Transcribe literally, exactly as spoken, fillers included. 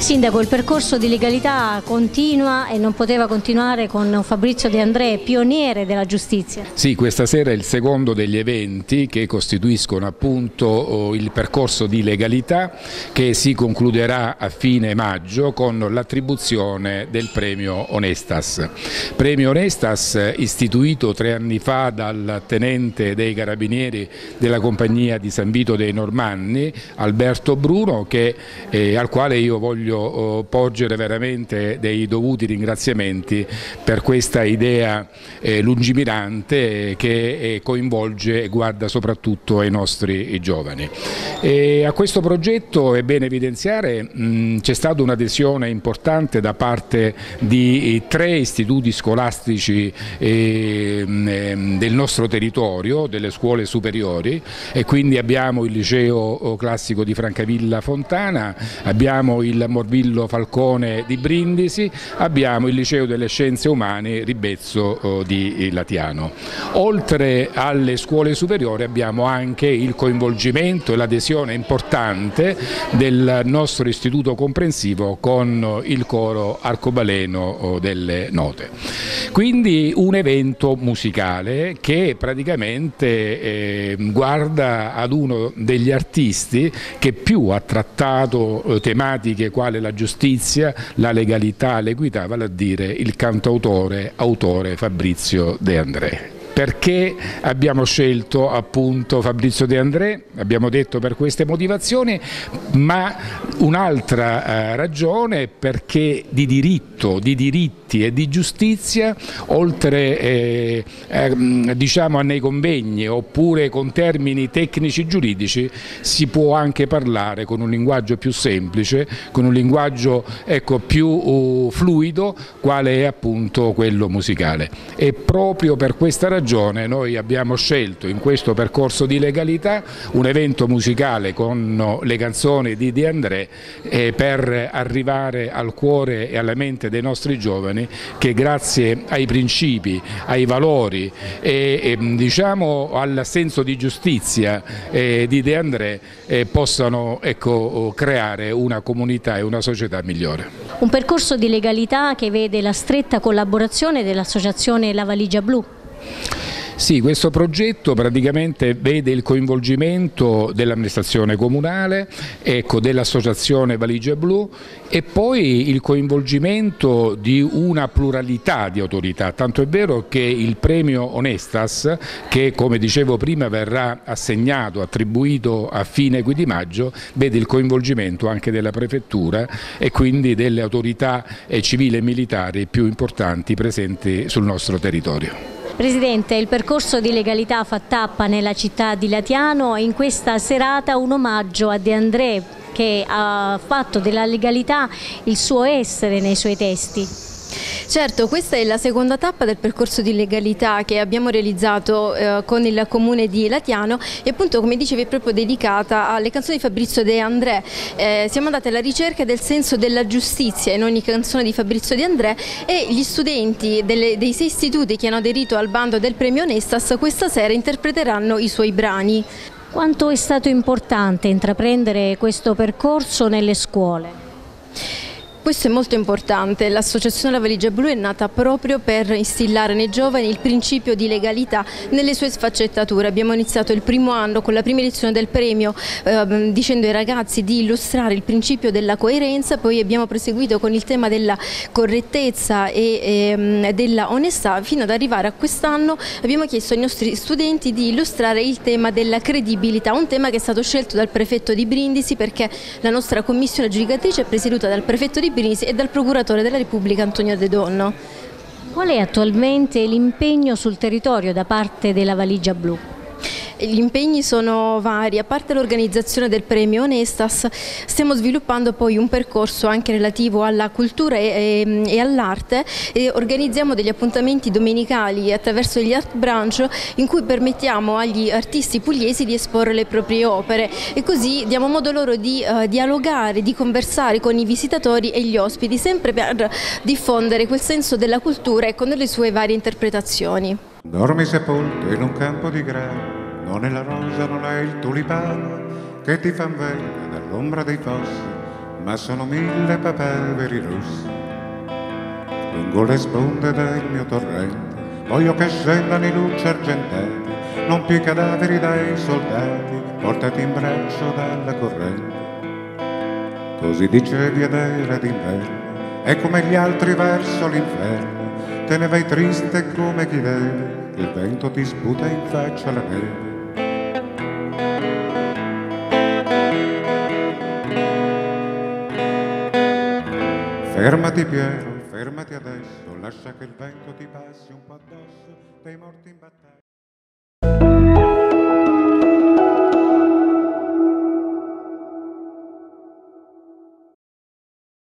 Sindaco, il percorso di legalità continua e non poteva continuare con Fabrizio De André, pioniere della giustizia. Sì, questa sera è il secondo degli eventi che costituiscono appunto il percorso di legalità che si concluderà a fine maggio con l'attribuzione del premio Onestas. Premio Onestas istituito tre anni fa dal tenente dei carabinieri della compagnia di San Vito dei Normanni, Alberto Bruno, che, eh, al quale io voglio porgere veramente dei dovuti ringraziamenti per questa idea eh, lungimirante che eh, coinvolge e guarda soprattutto ai nostri giovani. E a questo progetto è bene evidenziare c'è stata un'adesione importante da parte di tre istituti scolastici eh, del nostro territorio, delle scuole superiori, e quindi abbiamo il liceo classico di Francavilla Fontana, abbiamo il Morvillo Falcone di Brindisi, abbiamo il liceo delle scienze umane Ribezzo di Latiano. Oltre alle scuole superiori abbiamo anche il coinvolgimento e l'adesione importante del nostro istituto comprensivo con il coro arcobaleno delle note. Quindi un evento musicale che praticamente eh, guarda ad uno degli artisti che più ha trattato eh, tematiche quali la giustizia, la legalità, l'equità, vale a dire il cantautore, autore Fabrizio De André. Perché abbiamo scelto appunto Fabrizio De André? Abbiamo detto per queste motivazioni, ma un'altra eh, ragione perché di diritto, di diritti e di giustizia, oltre eh, eh, diciamo nei convegni oppure con termini tecnici giuridici, si può anche parlare con un linguaggio più semplice, con un linguaggio ecco, più uh, fluido, quale è appunto quello musicale. E proprio per questa ragione noi abbiamo scelto in questo percorso di legalità un evento musicale con le canzoni di De André eh, per arrivare al cuore e alla mente dei nostri giovani che grazie ai principi, ai valori e, e diciamo al senso di giustizia eh, di De André eh, possano ecco, creare una comunità e una società migliore. Un percorso di legalità che vede la stretta collaborazione dell'associazione La Valigia Blu. Sì, questo progetto praticamente vede il coinvolgimento dell'amministrazione comunale, ecco, dell'associazione Valigia Blu e poi il coinvolgimento di una pluralità di autorità, tanto è vero che il premio Onestas, che come dicevo prima verrà assegnato, attribuito a fine di maggio, vede il coinvolgimento anche della prefettura e quindi delle autorità civili e militari più importanti presenti sul nostro territorio. Presidente, il percorso di legalità fa tappa nella città di Latiano e in questa serata un omaggio a De André che ha fatto della legalità il suo essere nei suoi testi. Certo, questa è la seconda tappa del percorso di legalità che abbiamo realizzato eh, con il comune di Latiano e appunto come dicevi è proprio dedicata alle canzoni di Fabrizio De André. Eh, siamo andati alla ricerca del senso della giustizia in ogni canzone di Fabrizio De André e gli studenti delle, dei sei istituti che hanno aderito al bando del premio Onestas questa sera interpreteranno i suoi brani. Quanto è stato importante intraprendere questo percorso nelle scuole? Questo è molto importante, l'associazione La Valigia Blu è nata proprio per instillare nei giovani il principio di legalità nelle sue sfaccettature. Abbiamo iniziato il primo anno con la prima edizione del premio eh, dicendo ai ragazzi di illustrare il principio della coerenza, poi abbiamo proseguito con il tema della correttezza e eh, della onestà fino ad arrivare a quest'anno abbiamo chiesto ai nostri studenti di illustrare il tema della credibilità, un tema che è stato scelto dal prefetto di Brindisi perché la nostra commissione giudicatrice è presieduta dal prefetto di Brindisi e dal procuratore della Repubblica Antonio De Donno. Qual è attualmente l'impegno sul territorio da parte della Valigia Blu? Gli impegni sono vari, a parte l'organizzazione del premio Onestas stiamo sviluppando poi un percorso anche relativo alla cultura e, e, e all'arte e organizziamo degli appuntamenti domenicali attraverso gli art branch in cui permettiamo agli artisti pugliesi di esporre le proprie opere e così diamo modo loro di uh, dialogare, di conversare con i visitatori e gli ospiti sempre per diffondere quel senso della cultura e con le sue varie interpretazioni. Dormi sepolto in un campo di grano, non è la rosa, non è il tulipano che ti fan veglia dall'ombra dei fossi, ma sono mille papaveri rossi. Lungo le sponde del mio torrente voglio che scendano i luci argentati, non più i cadaveri dai soldati, portati in braccio dalla corrente. Così dicevi ed era d'inverno, e come gli altri verso l'inferno, te ne vai triste come chi deve, il vento ti sputa in faccia la neve. Fermati Piero, fermati adesso, lascia che il vento ti passi un po' addosso, dei morti in battaglia.